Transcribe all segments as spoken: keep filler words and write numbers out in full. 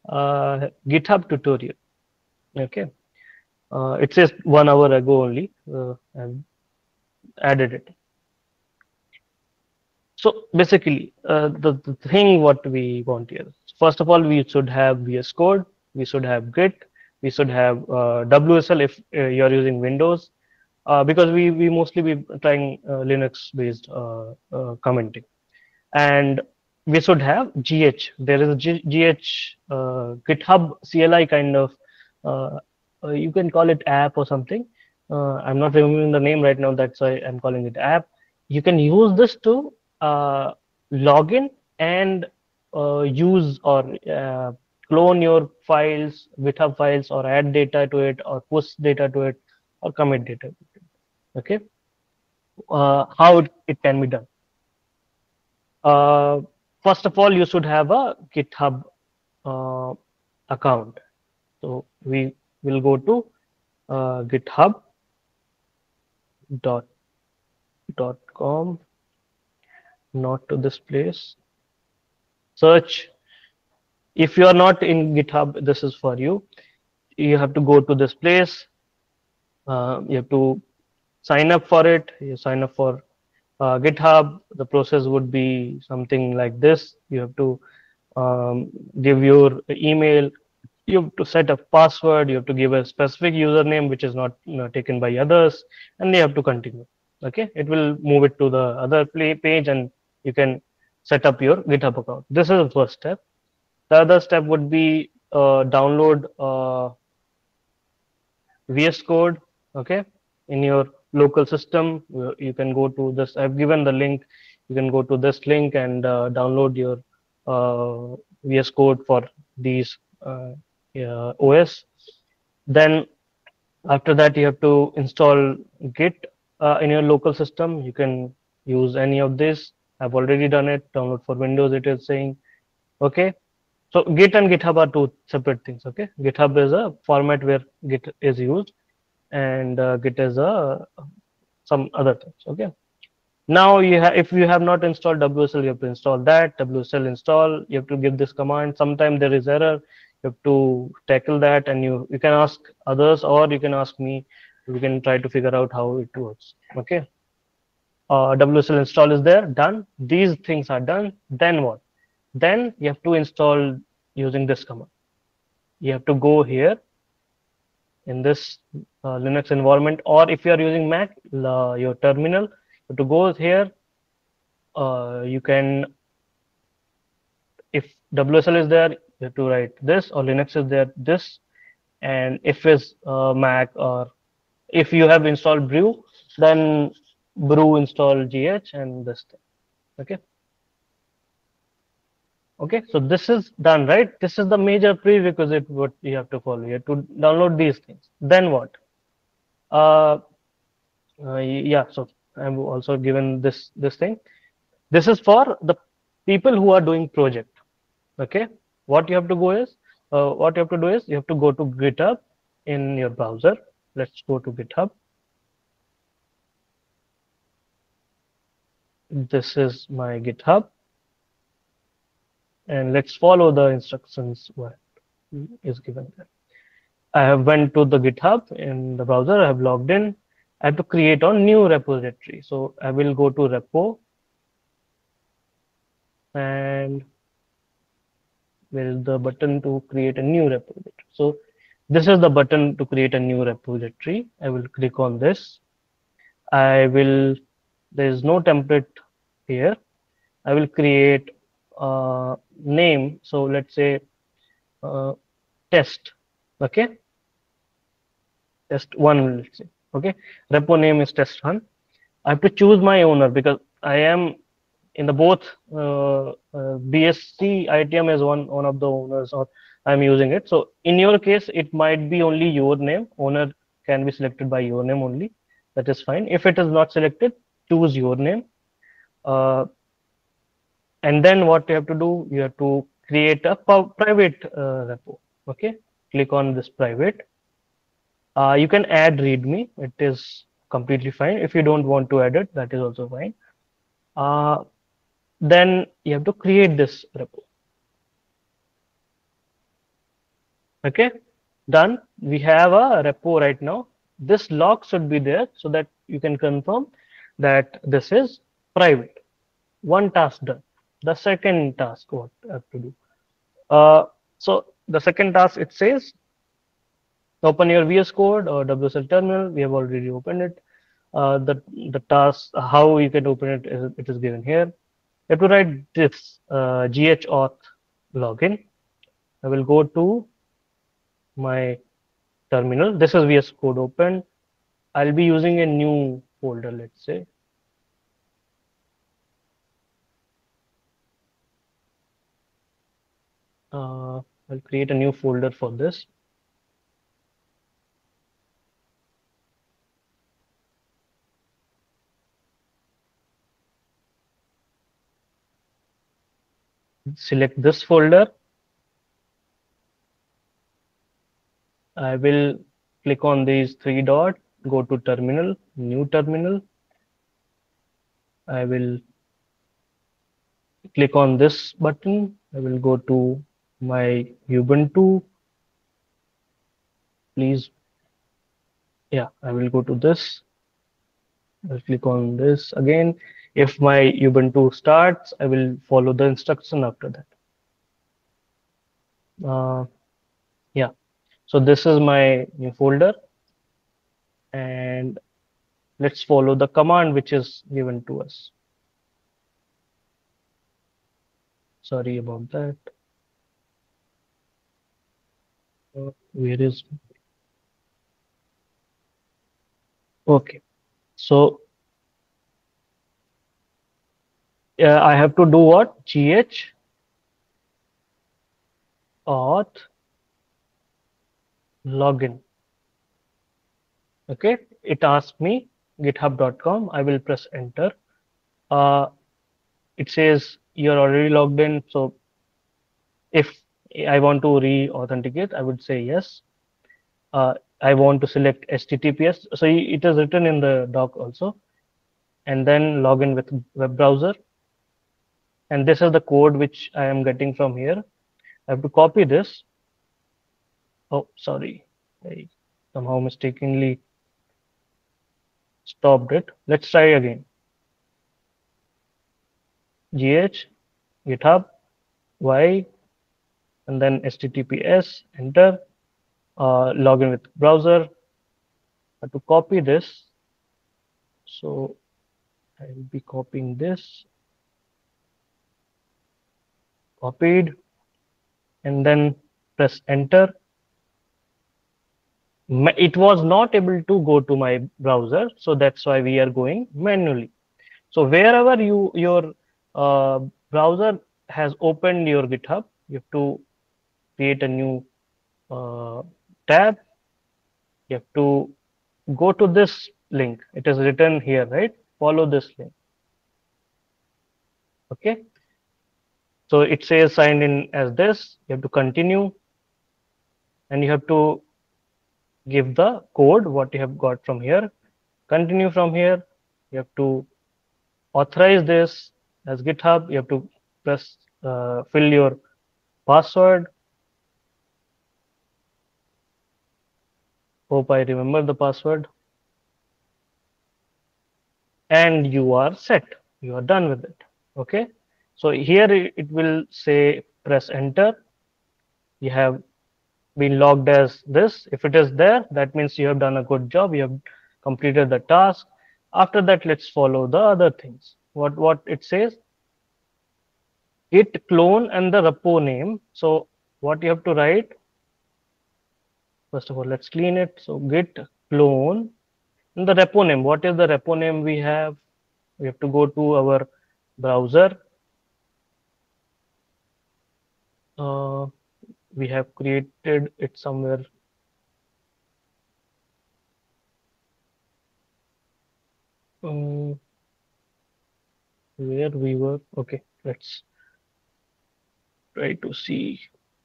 uh, GitHub tutorial. Okay, uh, it says one hour ago only. Uh, I've added it. So basically, uh, the, the thing what we want here. First of all, we should have V S Code, we should have Git, we should have uh, W S L if uh, you're using Windows, uh, because we we mostly be trying uh, Linux based uh, uh, commenting, and we should have G H. There is a G GH uh, GitHub C L I kind of, uh, uh, you can call it app or something. Uh, I'm not remembering the name right now. That's why I'm calling it app. You can use this to uh, log in and uh, use or uh, clone your files, GitHub files, or add data to it, or push data to it, or commit data. Okay, uh, how it, it can be done. Uh, First of all, you should have a GitHub uh, account. So we will go to uh, github dot dot com, not to this place. Search. If you are not in GitHub, this is for you. You have to go to this place. Uh, you have to sign up for it. You sign up for uh, GitHub. The process would be something like this. You have to um, give your email. You have to set a password. You have to give a specific username which is not, you know, taken by others, and you have to continue. Okay, it will move it to the other play page, and you can set up your GitHub account. This is the first step. The other step would be uh, download uh, V S Code, okay, in your local system. You you can go to this. I've given the link. You can go to this link and uh, download your uh, V S Code for these uh, yeah, O S. Then after that, you have to install Git uh, in your local system. You can use any of this. I've already done it. Download for Windows, it is saying. Okay. So Git and GitHub are two separate things. Okay. GitHub is a format where Git is used, and uh, Git is a some other things. Okay. Now you have, if you have not installed W S L, you have to install that. W S L install. You have to give this command. Sometimes there is error. You have to tackle that, and you you can ask others, or you can ask me. We can try to figure out how it works. Okay. Uh, W S L install is there. Done. These things are done. Then what? Then you have to install using this command. You have to go here in this uh, Linux environment, or if you are using Mac, uh, your terminal, you have to go here. Uh, you can, if W S L is there, you have to write this, or Linux is there, this, and if it's uh, Mac, or if you have installed Brew, then Brew install G H and this thing. Okay. Okay, so this is done, right? This is the major prerequisite what you have to follow. You have to download these things. Then what? Uh, uh, yeah, so I'm also given this this thing. This is for the people who are doing project. Okay, what you have to go is, uh, what you have to do is, you have to go to GitHub in your browser. Let's go to GitHub. This is my GitHub, and let's follow the instructions what is given there. I have went to the GitHub in the browser. I have logged in. I have to create a new repository. So I will go to repo, and there is the button to create a new repository. So this is the button to create a new repository. I will click on this. I will, there is no template here. I will create a name. So let's say uh, test. Okay. Test one, let's say. Okay. Repo name is test one. I have to choose my owner because I am in the both uh, uh, B S C I T M is one one of the owners, or I'm using it. So in your case, it might be only your name. Owner can be selected by your name only. That is fine. If it is not selected, choose your name. Uh, and then what you have to do, you have to create a private uh, repo. Okay. Click on this private. Uh, you can add README. It is completely fine. If you don't want to add it, that is also fine. Uh, then you have to create this repo. Okay, done. We have a repo right now. This lock should be there so that you can confirm that this is private. One task done. The second task, what I have to do? Uh, so the second task, it says open your V S Code or W S L terminal. We have already opened it. Uh, the the task, how you can open it, is it is given here. You have to write this uh, ghauth login. I will go to my terminal. This is V S Code open. I'll be using a new folder, let's say. Uh, I'll create a new folder for this. Select this folder. I will click on these three dots, go to terminal, new terminal. I will click on this button. I will go to my Ubuntu. Please, yeah, I will go to this. I'll click on this again. If my Ubuntu starts, I will follow the instruction after that. Uh, yeah, so this is my new folder, and let's follow the command which is given to us. Sorry about that. Uh, where is, okay, so uh, I have to do what? Gh auth login. Okay, it asks me github dot com. I will press enter. Uh, it says you're already logged in. So if I want to re-authenticate, I would say yes. Uh, I want to select H T T P S. So it is written in the doc also. And then log in with web browser. And this is the code which I am getting from here. I have to copy this. Oh, sorry. I somehow mistakenly stopped it. Let's try again. Gh, GitHub, Y, and then H T T P S, enter, uh, login with browser. I have to copy this. So I will be copying this, copied, and then press enter. It was not able to go to my browser, so that's why we are going manually. So wherever you your uh, browser has opened your GitHub, you have to create a new uh, tab. You have to go to this link. It is written here, right? Follow this link. Okay. So it says signed in as this. You have to continue, and you have to give the code what you have got from here. Continue from here. You have to authorize this as GitHub. You have to press uh, fill your password. Hope I remember the password. And you are set. You are done with it. Okay. So here it will say press enter. You have been logged as this. If it is there, that means you have done a good job. You have completed the task. After that, let's follow the other things. What what it says? Git clone and the repo name. So what you have to write? First of all, let's clean it. So git clone and the repo name. What is the repo name we have? We have to go to our browser. Uh, we have created it somewhere. Um, where we were. Okay, let's try to see.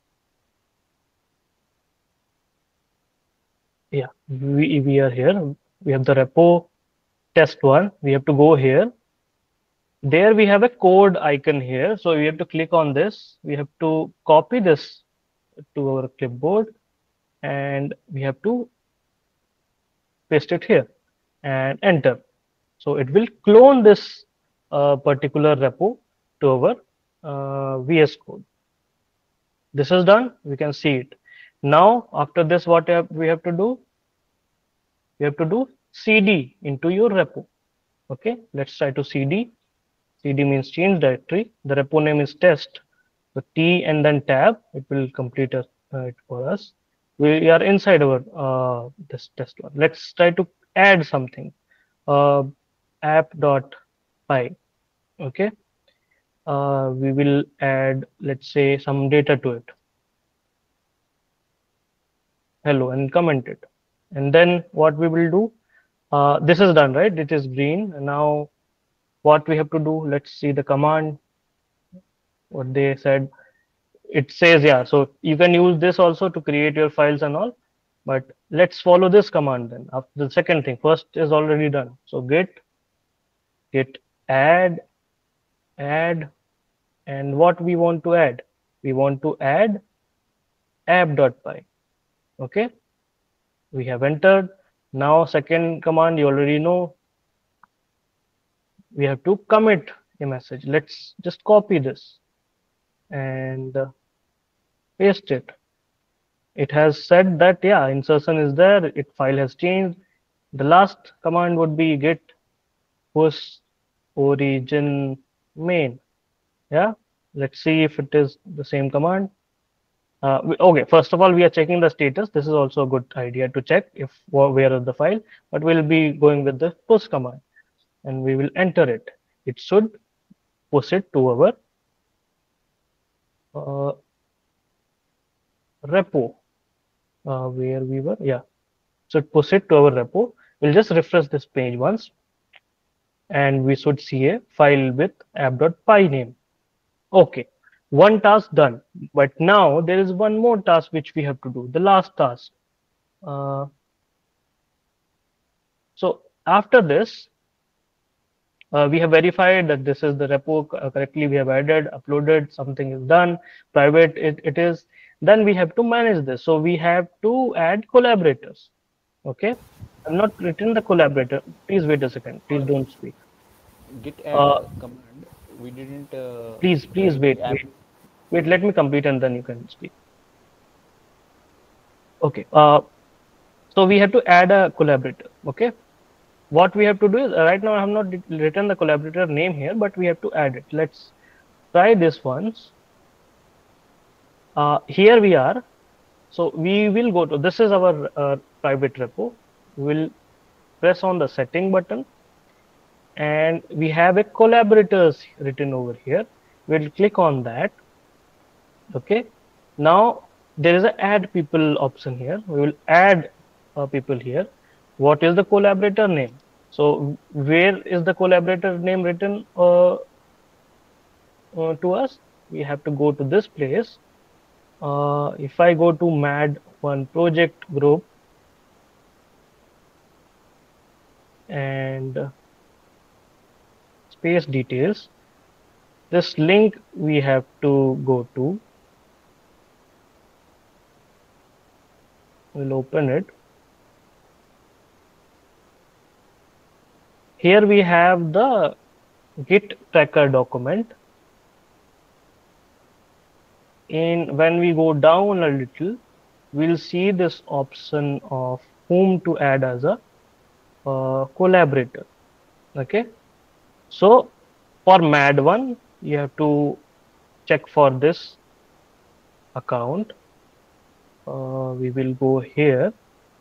Yeah, we, we are here. We have the repo test one. We have to go here. There we have a code icon here. So we have to click on this. We have to copy this to our clipboard. and we have to paste it here and enter. So it will clone this uh, particular repo to our uh, V S Code. This is done. We can see it. Now, after this, what have- we have to do? We have to do C D into your repo. Okay, let's try to C D. C D means change directory. The repo name is test. So T and then tab. It will complete uh, it for us. We are inside our uh, this test one. Let's try to add something. Uh, app.py. Okay. Uh, we will add, let's say, some data to it. Hello, and comment it. And then what we will do? Uh, this is done, right? It is green. And now what we have to do? Let's see the command. What they said. It says, yeah. So you can use this also to create your files and all. But let's follow this command then. After the second thing, first is already done. So git git add add, and what we want to add? We want to add app.py. Okay, we have entered. Now second command you already know. We have to commit a message. Let's just copy this and uh, paste it. It has said that, yeah, insertion is there. It file has changed. The last command would be git push origin main. Yeah, let's see if it is the same command. Uh, we- okay, first of all, we are checking the status. This is also a good idea to check if where is the file, but we'll be going with the push command and we will enter it. It should push it to our uh, repo uh, where we were. Yeah, should push it to our repo. We'll just refresh this page once and we should see a file with app.py name. Okay, one task done. But now there is one more task which we have to do, the last task. Uh, so after this, uh, we have verified that this is the repo uh, correctly. We have added, uploaded, something is done, private it, it is. Then we have to manage this. So we have to add collaborators. Okay, I'm not written the collaborator. Please wait a second. Please For don't speak. git add Uh, command, we didn't uh, please, please write wait, app. wait, wait. Let me complete and then you can speak. Okay. Uh, so we have to add a collaborator. Okay. What we have to do is uh, right now I have not written the collaborator name here, but we have to add it. Let's try this once. Uh, here we are. So we will go to, this is our uh, private repo. We'll press on the setting button and we have a collaborators written over here. We'll click on that. Okay. Now there is a add people option here. We will add uh, people here. What is the collaborator name? So where is the collaborator name written uh, uh, to us? We have to go to this place. Uh, if I go to mad one project group and uh, space details, this link we have to go to. We'll open it. Here we have the Git tracker document. In when we go down a little, we'll see this option of whom to add as a uh, collaborator. Okay, so for mad one, you have to check for this account. Uh, we will go here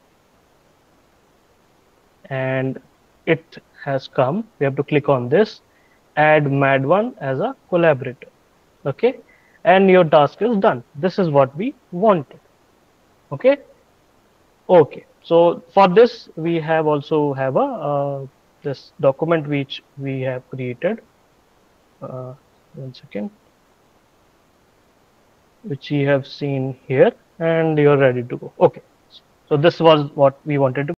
and it has come. We have to click on this, add mad one as a collaborator. Okay, and your task is done. This is what we wanted. Okay. Okay. So for this, we have also have a uh, this document which we have created. Uh, one second, which you have seen here, and you're ready to go. Okay. So this was what we wanted to